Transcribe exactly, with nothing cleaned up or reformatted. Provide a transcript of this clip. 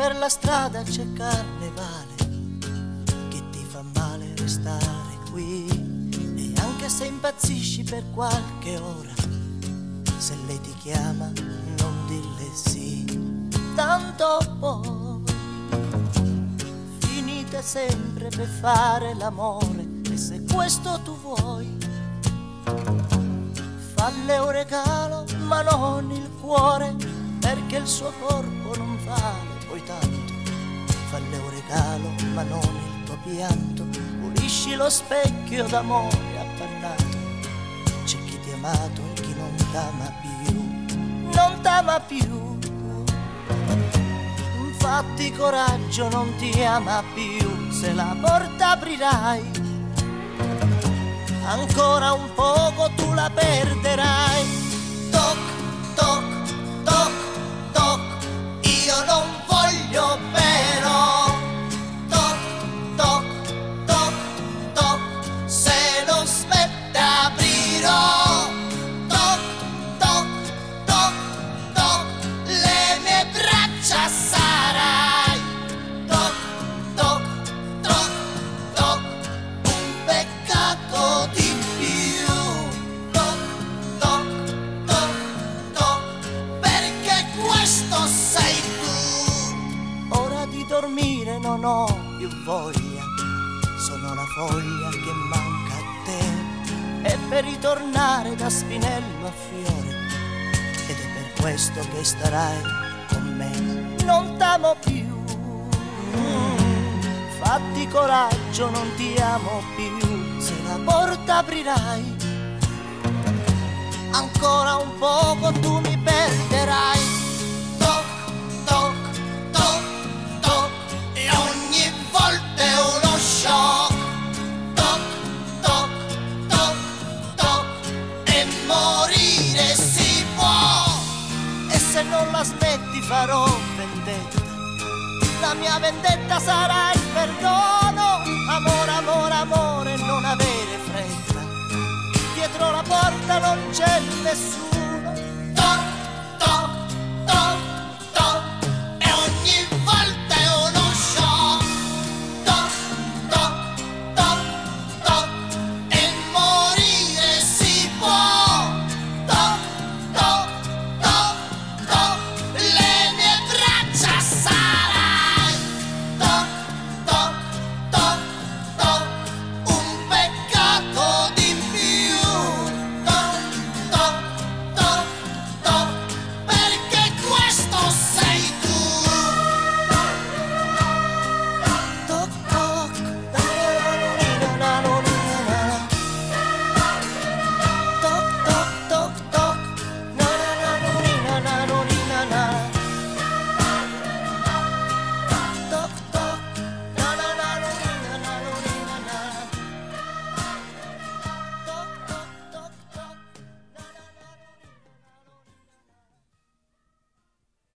per la strada c'è carnevale, che ti fa male restare qui. E anche se impazzisci per qualche ora, se lei ti chiama non dirle sì. Tanto poi finite sempre per fare l'amore, e se questo tu vuoi, falle un regalo ma non il cuore, perché il suo corpo non vale poi tanto. Falle un regalo ma non il tuo pianto, pulisci lo specchio d'amore appannato. C'è chi ti ha amato e chi non t'ama più, non t'ama più. Fatti coraggio, non ti ama più, se la porta aprirai, ancora un poco tu la perderai. Toc, toc, toc, toc, io non voglio però. Toc, toc, toc, toc, se non smette aprirò. Toc, toc, toc, toc, le mie braccia sarai. Toc, toc, toc, toc, un peccato di più. Toc, toc, toc, toc, perché questo sei tu. Ora di dormire non ho più voglia, sono la foglia che manca a te. E per ritornare da spinello a fiore, ed è per questo che starai con me. Non t'amo più, fatti coraggio, non ti amo più, se la porta aprirai, ancora un poco tu mi perderai. Toc, toc, toc, toc, e ogni volta è uno shock. Toc, toc, toc, toc, e morire si può. E se non la smetti farò vendetta, la mia vendetta sarà il perdono. Amore, amore, amore, non avere fretta, dietro la porta non c'è nessuno.